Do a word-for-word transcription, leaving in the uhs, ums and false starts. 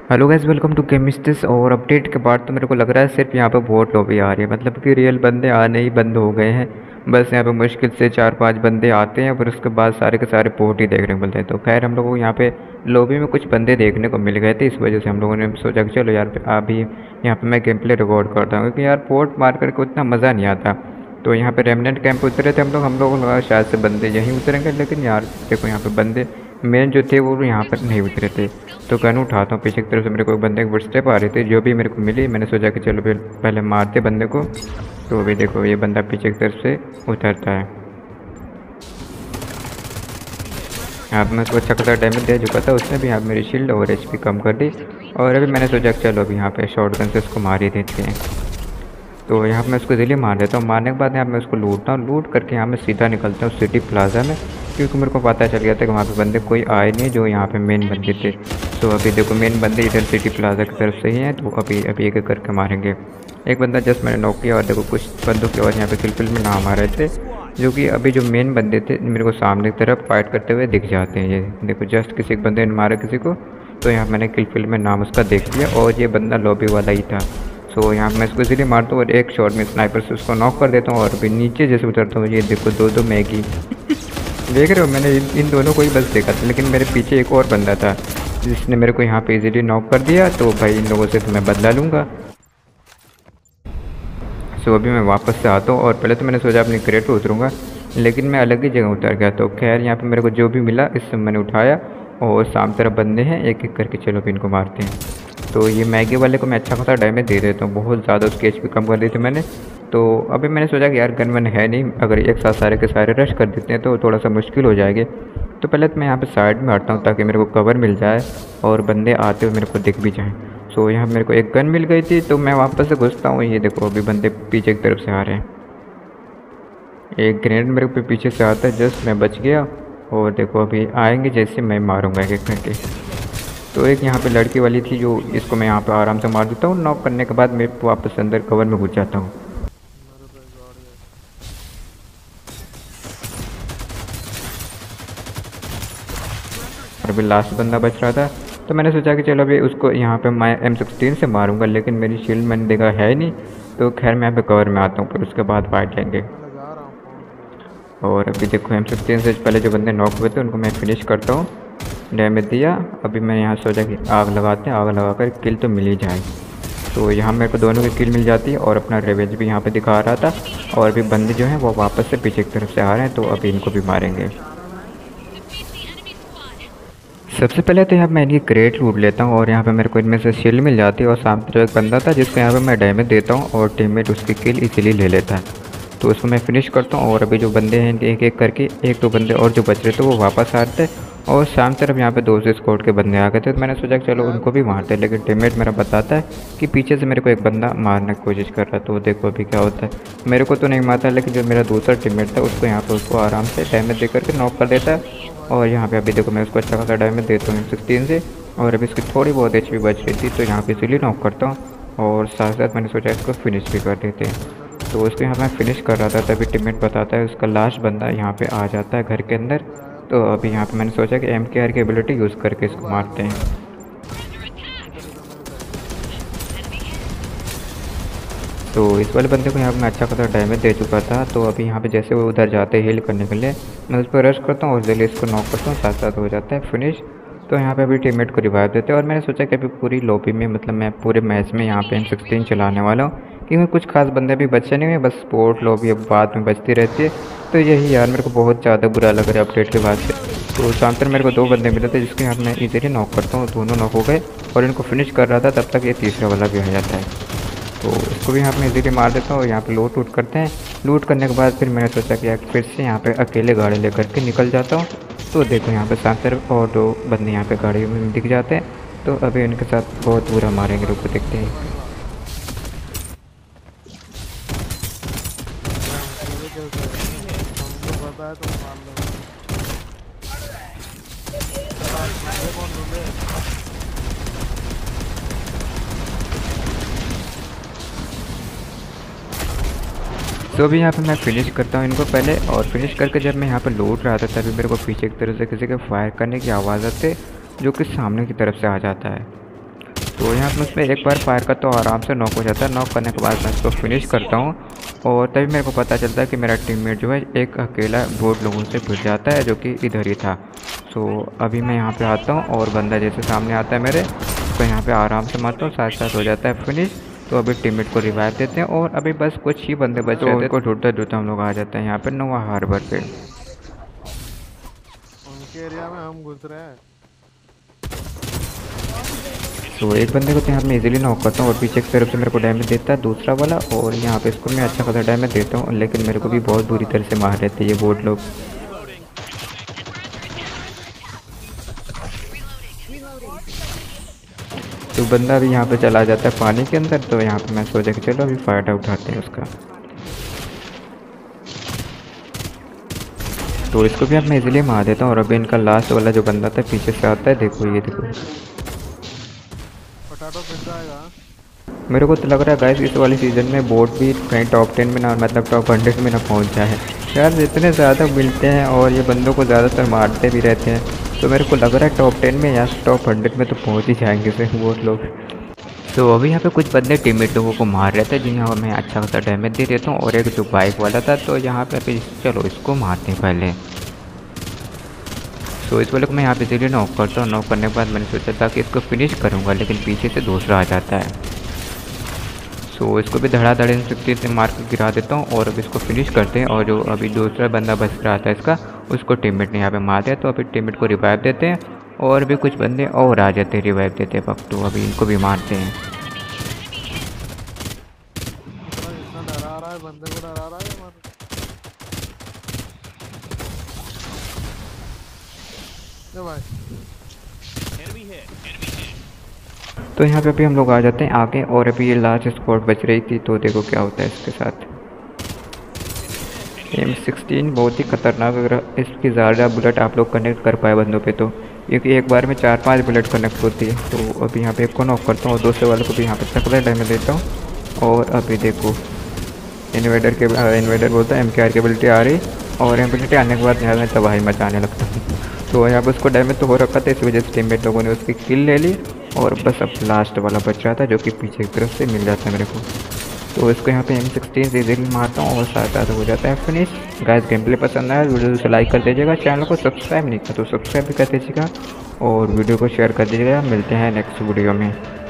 Hello guys, welcome to chemists. और update के बाद तो मेरे को लग रहा है सिर्फ यहाँ पे वोट लॉबी आ रही है, मतलब कि रियल बंदे आने ही बंद हो गए हैं। बस यहाँ पे मुश्किल से चार पांच बंदे आते हैं, पर उसके बाद सारे के सारे वोट ही देखने को मिलते हैं। तो खैर हम लोगों को यहाँ पे लॉबी में कुछ बंदे देखने को मिल गए थे, इस वजह से हम लोगों ने सोचा कि चलो यार अभी यहाँ पे मैं गेम प्ले रिकॉर्ड करता हूँ, क्योंकि यार वोट मार करके उतना मज़ा नहीं आता। तो यहाँ पे रेमनेंट कैंप उतरे थे हम लोग हम लोगों को लगा शायद से बंदे यहीं उतरेंगे, लेकिन यार देखो यहाँ पे बंदे मेन जो थे वो यहाँ पर नहीं उतरे थे। तो गन उठाता हूँ, पीछे की तरफ से मेरे को एक बंदे की फुटस्टेप आ रही थी, जो भी मेरे को मिली मैंने सोचा कि चलो फिर पहले मारते बंदे को। तो अभी देखो ये बंदा पीछे की तरफ से उतरता है। यहाँ पर मैं उसको अच्छा खासा डैमेज दे चुका था, उसने भी यहाँ मेरी शील्ड और एचपी कम कर दी। और अभी मैंने सोचा कि चलो अभी यहाँ पे शॉर्ट गन से उसको मार ही देते हैं। तो यहाँ पर मैं उसको दिल्ली मार देता हूँ। मारने के बाद यहाँ मैं उसको लूटता हूँ, लूट करके यहाँ मैं सीधा निकलता हूँ सिटी प्लाजा में, क्योंकि मेरे को पता चल गया था कि वहाँ पे बंदे कोई आए नहीं जो यहाँ पे मेन बंदे थे। तो अभी देखो मेन बंदे इधर सिटी प्लाजा की तरफ से ही हैं, तो अभी अभी एक एक करके मारेंगे। एक बंदा जस्ट मैंने नॉक किया, और देखो कुछ बंदों की और यहाँ पे किल में नाम आ रहे थे, जो कि अभी जो मेन बंदे थे मेरे को सामने की तरफ फाइट करते हुए दिख जाते हैं। ये देखो जस्ट किसी एक बंदे ने मारा किसी को, तो यहाँ मैंने किल में नाम उसका देख लिया, और ये बंदा लॉबी वाला ही था। सो यहाँ मैं इसको इसीलिए मारता हूँ और एक शॉट में स्नाइपर से उसको नॉक कर देता हूँ। और अभी नीचे जैसे उतरता हूँ, ये देखो दो दो मैगी देख रहे हो। मैंने इन, इन दोनों को ही बस देखा था, लेकिन मेरे पीछे एक और बंदा था जिसने मेरे को यहाँ पे इजीली नॉक कर दिया। तो भाई इन लोगों से तो मैं बदला लूँगा। सो अभी मैं वापस से आता हूँ, और पहले तो मैंने सोचा अपनी क्रेट पर उतरूँगा, लेकिन मैं अलग ही जगह उतर गया। तो खैर यहाँ पे मेरे को जो भी मिला इससे मैंने उठाया, और सामने तरफ बंदे हैं एक एक करके, चलो भी इनको मारते हैं। तो ये मैगी वाले को मैं अच्छा खासा डैमेज दे देता हूँ, बहुत ज़्यादा उसकी एचपी कम कर दी थी मैंने। तो अभी मैंने सोचा कि यार गन वन है नहीं, अगर एक साथ सारे के सारे रश कर देते हैं तो थोड़ा सा मुश्किल हो जाएगी। तो पहले तो मैं यहाँ पे साइड में हटता हूँ ताकि मेरे को कवर मिल जाए और बंदे आते हुए मेरे को दिख भी जाएँ। सो यहाँ मेरे को एक गन मिल गई थी, तो मैं वापस से घुसता हूँ। ये देखो अभी बंदे पीछे की तरफ से आ रहे हैं, एक ग्रेनेड मेरे पे पीछे से आता है, जस्ट मैं बच गया। और देखो अभी आएंगे जैसे मैं मारूंगा एक एक करके। तो एक यहाँ पे लड़की वाली थी, जो इसको मैं यहाँ पे आराम से मार देता हूँ। नॉक करने के बाद मैं वापस अंदर कवर में घुस जाता हूँ। और अभी लास्ट बंदा बच रहा था, तो मैंने सोचा कि चलो अभी उसको यहाँ पे मैं एम सिक्सटीन से मारूंगा, लेकिन मेरी शील्ड मैंने देखा है नहीं। तो खैर मैं यहाँ पे कवर में आता हूँ, फिर उसके बाद फाइट लेंगे। और अभी देखो एम सिक्सटीन से पहले जो बंदे नॉक हुए थे उनको मैं फिनिश करता हूँ, डैमेज दिया। अभी मैं यहाँ सोचा कि आग लगाते हैं, आग लगा कर किल तो मिल ही जाएगी। तो यहाँ मेरे को दोनों की किल मिल जाती है, और अपना रिवेंज भी यहाँ पे दिखा रहा था। और अभी बंदे जो हैं वो वापस से पीछे की तरफ से आ रहे हैं, तो अभी इनको भी मारेंगे। सबसे पहले तो यहाँ मैं इनकी क्रेट लूट लेता हूँ, और यहाँ पे मेरे को इनमें से शील्ड मिल जाती है। और सामने जो एक बंदा था जिसको यहाँ पे मैं डैमेज देता हूँ, और टीममेट उसकी किल इसीलिए ले लेता है, तो उसको मैं फिनिश करता हूँ। और अभी जो बंदे हैं एक एक करके, एक दो बंदे और जो बच रहे थे वो वापस आ रहे थे, और सामने तरफ यहाँ पे दो से स्क्वाड के बंदे आ गए थे। तो मैंने सोचा कि चलो उनको भी मारते हैं, लेकिन टीममेट मेरा बताता है कि पीछे से मेरे को एक बंदा मारने की कोशिश कर रहा है। तो देखो अभी क्या होता है, मेरे को तो नहीं मारता, लेकिन जो मेरा दूसरा टीममेट था उसको यहाँ पे उसको आराम से डैमेज दे करके नॉक कर देता है। और यहाँ पे अभी देखो मैं उसको अच्छा खासा डैमेज देता हूँ सिक्सटीन से, और अभी इसकी थोड़ी बहुत एच पी बच रही थी, तो यहाँ पे इसीलिए नॉक करता हूँ। और साथ साथ मैंने सोचा इसको फिनिश भी कर देते हैं। तो उसको यहाँ मैं फिनिश कर रहा था, तभी टीममेट बताता है उसका लास्ट बंदा यहाँ पे आ जाता है घर के अंदर। तो अभी यहाँ पे मैंने सोचा कि एम के आर की एबिलिटी यूज़ करके इसको मारते हैं। तो इस वाले बंदे को यहाँ पे मैं अच्छा खासा डैमेज दे चुका था। तो अभी यहाँ पे जैसे वो उधर जाते हैं हील करने के लिए, मैं उस पर रश करता हूँ और जल्दी इसको नॉक करता हूँ, साथ साथ हो जाता है फिनिश। तो यहाँ पे अभी टीममेट को रिवाइव देते हैं, और मैंने सोचा कि अभी पूरी लॉबी में, मतलब मैं पूरे मैच में यहाँ पे एम सिक्सटीन चलाने वाला हूँ, क्योंकि कुछ खास बंदे भी बचे नहीं हुए, बस स्पोर्ट लॉबी अब बाद में बचती रहती है। तो यही यार मेरे को बहुत ज़्यादा बुरा लग रहा है अपडेट के बाद से। तो सामने मेरे को दो बंदे मिले थे जिसके यहाँ मैं इजीली नॉक करता हूँ, दोनों नॉक हो गए, और इनको फिनिश कर रहा था तब तक ये तीसरा वाला भी आ जाता है। तो इसको भी यहाँ पे इजीली मार देता हूँ, और यहाँ पे लूट वूट करते हैं। लूट करने के बाद फिर मैंने सोचा कि यार फिर से यहाँ पे अकेले गाड़ी लेकर के निकल जाता हूँ। तो देखो यहाँ पे सामने तरफ और दो बंदे यहाँ पे गाड़ी में दिख जाते हैं, तो अभी उनके साथ बहुत बुरा मारेंगे, रुको देखते हैं। तो अभी यहाँ पे मैं फिनिश करता हूँ इनको पहले, और फिनिश करके जब मैं यहाँ पे लूट रहा था तभी मेरे को पीछे की तरफ से किसी के फायर करने की आवाज़ आती है, जो कि सामने की तरफ से आ जाता है। तो यहाँ पर उसमें एक बार फायर का तो आराम से नॉक हो जाता है। नॉक करने के बाद मैं इसको फिनिश करता हूँ और तभी मेरे को पता चलता है कि मेरा टीममेट जो है एक अकेला बोट लोगों से भिड़ जाता है, जो कि इधर ही था। सो अभी मैं यहाँ पे आता हूँ और बंदा जैसे सामने आता है मेरे, तो यहाँ पे आराम से मारता हूँ, साथ साथ हो जाता है फिनिश। तो अभी टीममेट को रिवाइव देते हैं और अभी बस कुछ ही बंदे बच रहे थे, तो ढूंढते ढूंढते हम लोग आ जाते हैं यहाँ पे नोवा हार्बर पे। उनके एरिया में हम घुस रहे हैं। तो एक बंदे को तो यहाँ मैं इजीली नॉक करता हूँ और पीछे की तरफ से मेरे को डैमेज देता है दूसरा वाला, और यहाँ पे इसको मैं अच्छा खासा डैमेज देता हूँ, लेकिन मेरे को भी बहुत बुरी तरह से मार रहे थे ये बोट लोग। तो बंदा भी यहाँ पे चला जाता है पानी के अंदर, तो यहाँ पे मैं सोचा कि चलो अभी फ़ायदा उठाते हैं उसका। तो इसको भी अब मैं इजीली मार देता हूँ और अभी इनका लास्ट वाला जो बंदा था पीछे से आता है, देखो ये देखो। पोटैटो फिर जाएगा। मेरे को तो लग रहा है गाइस इस वाले सीज़न में बोट भी कहीं टॉप टेन में ना, मतलब टॉप हंड्रेड में ना पहुंच जाए। यार जितने ज़्यादा मिलते हैं और ये बंदों को ज़्यादातर मारते भी रहते हैं, तो मेरे को लग रहा है टॉप टेन में या टॉप हंड्रेड में तो पहुंच ही जाएंगे से बोट लोग। तो अभी यहाँ पे कुछ बंदे टीममेट लोगों को मार रहे थे, जिन्हें मैं अच्छा खासा डैमेज दे देता हूँ, और एक जो बाइक वाला था, तो यहाँ पे अभी चलो इसको मारते हैं पहले। तो इस वाले को मैं यहाँ पे इसीलिए नॉक करता हूँ। नॉक करने के बाद मैंने सोचा था कि इसको फिनिश करूँगा, लेकिन पीछे से दूसरा आ जाता है। सो इसको भी धड़ाधड़ इंसेक्टी से मार के गिरा देता हूँ और अब इसको फिनिश करते हैं। और जो अभी दूसरा बंदा बच रहा था इसका, उसको टीममेट ने यहाँ पे मार दिया, तो अभी टीममेट को रिवाइव देते हैं और भी कुछ बंदे और आ जाते हैं रिवाइव देते वक्त, तो अभी इनको भी मारते हैं। इतना डरा रहा है, बंदे को डरा रहा है हमारे। ये भाई तो यहाँ पे अभी हम लोग आ जाते हैं आगे, और अभी ये लास्ट स्पॉट बच रही थी, तो देखो क्या होता है इसके साथ। एम सिक्सटीन बहुत ही खतरनाक, अगर इसकी ज़्यादा बुलेट आप लोग कनेक्ट कर पाए बंदों पे तो, क्योंकि एक बार में चार पांच बुलेट कनेक्ट होती है। तो अभी यहाँ पे एक को नॉक करता हूँ और दूसरे वाले को भी यहाँ पे तकड़ा डैमेज देता हूँ। और अभी देखो इन्वेडर के इन्वेडर बोलता है एम के आर की एबिलिटी आ रही, और एबिलिटी आने के बाद यहाँ में तबाही मचाने लगता हूँ। तो यहाँ पर उसको डैमेज तो हो रखा था, इस वजह से टीममेट लोगों ने उसकी किल ले ली, और बस अब लास्ट वाला बच रहा था जो कि पीछे की तरफ से मिल जाता है मेरे को। तो इसको यहाँ पे एम सिक्सटीन से इजीली मारता हूँ और साथ साथ हो जाता है फिनिश। गाइस गेम प्ले पसंद आया वीडियो से लाइक कर दीजिएगा, चैनल को सब्सक्राइब नहीं किया तो सब्सक्राइब भी कर दीजिएगा और वीडियो को शेयर कर दीजिएगा। मिलते हैं नेक्स्ट वीडियो में।